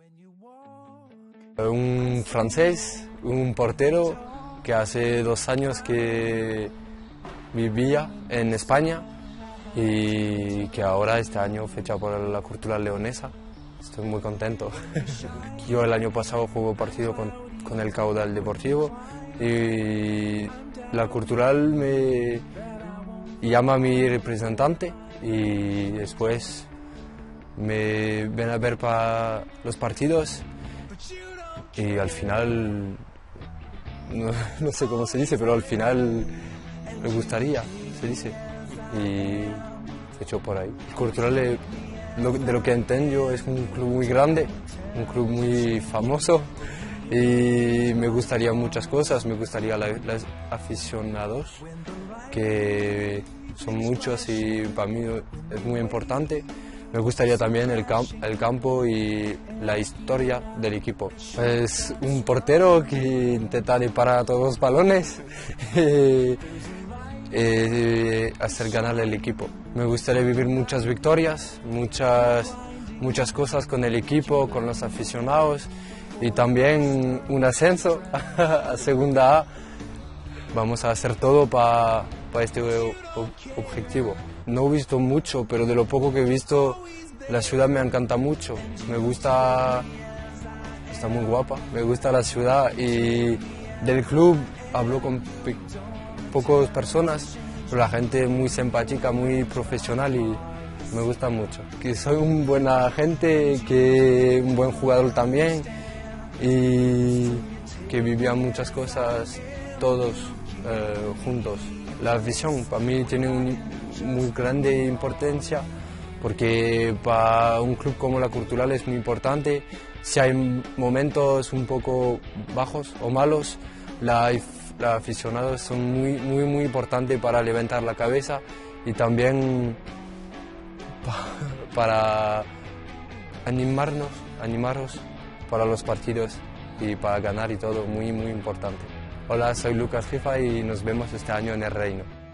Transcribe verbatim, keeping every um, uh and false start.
Un francés, un portero que hace dos años que vivía en España y que ahora este año ficha por la Cultural Leonesa. Estoy muy contento. Yo el año pasado jugué partido con, con el Caudal Deportivo y la Cultural me llama a mi representante y después me ven a ver para los partidos y al final, no, no sé cómo se dice, pero al final me gustaría, se dice, y hecho por ahí. El Cultural, de lo que entiendo, es un club muy grande, un club muy famoso y me gustaría muchas cosas, me gustaría los aficionados, que son muchos y para mí es muy importante. Me gustaría también el, camp el campo y la historia del equipo. Es un portero que intenta disparar todos los balones y, y hacer ganar el equipo. Me gustaría vivir muchas victorias, muchas, muchas cosas con el equipo, con los aficionados y también un ascenso a Segunda A. Vamos a hacer todo para pa este objetivo. No he visto mucho, pero de lo poco que he visto, la ciudad me encanta mucho. Me gusta, está muy guapa, me gusta la ciudad y del club hablo con pocas personas, pero la gente es muy simpática, muy profesional y me gusta mucho. Que soy un buena gente, que un buen jugador también y que vivía muchas cosas todos eh, juntos. La afición para mí tiene una muy grande importancia porque para un club como la Cultural es muy importante. Si hay momentos un poco bajos o malos, los aficionados son muy, muy, muy importantes para levantar la cabeza y también para animarnos, animarnos para los partidos y para ganar y todo, muy, muy importante. Hola, soy Lucas Gifa y nos vemos este año en el Reino.